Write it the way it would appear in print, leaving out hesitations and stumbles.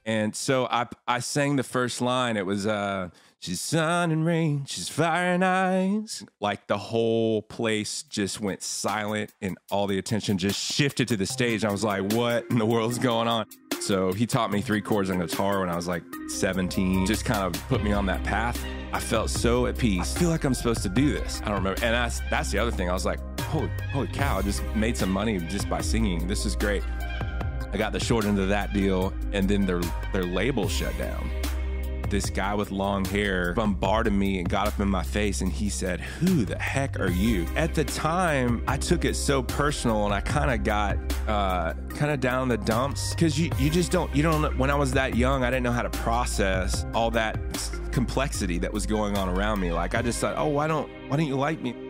And so I sang the first line. It was she's sun and rain, she's fire and ice. Like the whole place just went silent and all the attention just shifted to the stage. I was like, what in the world is going on? So he taught me 3 chords on guitar when I was like 17, just kind of put me on that path. I felt so at peace. I feel like I'm supposed to do this. I don't remember. And that's the other thing. I was like, holy cow, I just made some money just by singing. This is great. I got the short end of that deal, and then their label shut down. This guy with long hair bombarded me and got up in my face, and he said, who the heck are you? At the time, I took it so personal, and I kind of got kind of down in the dumps, because you don't, when I was that young, I didn't know how to process all that complexity that was going on around me. Like, I just thought, oh, why don't you like me?